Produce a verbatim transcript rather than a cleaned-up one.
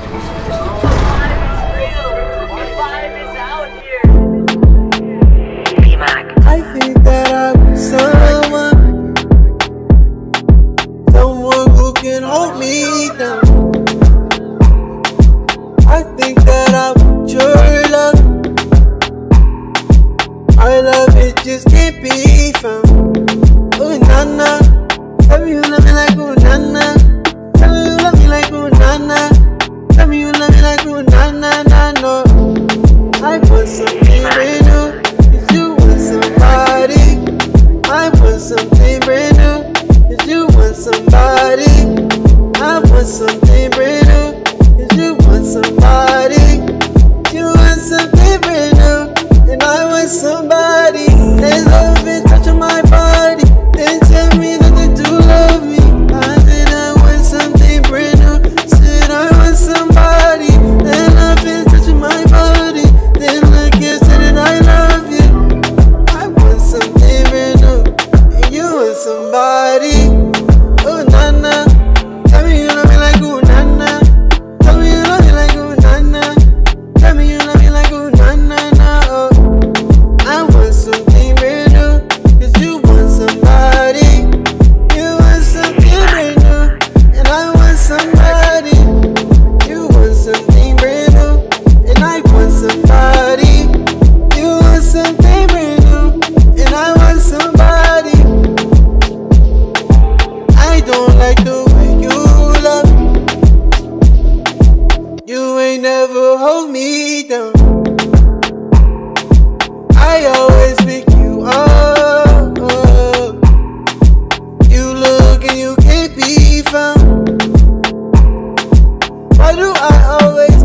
I think that I'm someone, someone who can hold me down. I think that I want your love. Our love, it just can't be found. Ooh, na-na, tell me you love me like ooh, na-na. Tell me you love me like ooh, na-na. Tell me you love me like ooh, na-na, na-na. I want something brand new. Cause you want somebody. I want something brand new. Cause you want somebody. I want something brand new. Cause you want somebody. You want something brand new. And I want somebody. They love it, touching my body. They tell me that they do love me. I said I want something brand new. Said I want somebody. They love it, touching my body. They look and say that I love you. I want something brand new. And you want somebody. Oh, na-na. Tell me you love me like ooh, na-na. Tell me you love me like ooh, na-na. Tell me you love me like ooh, na-na, na, oh. I want something brand new. Cause you want somebody. You want something brand new. And I want somebody. You want something brand new. And I want somebody. You want something brand new. And I want somebody. I don't like the way you love. You ain't never hold me down. I always pick you up. You look and you can't be found. Why do I always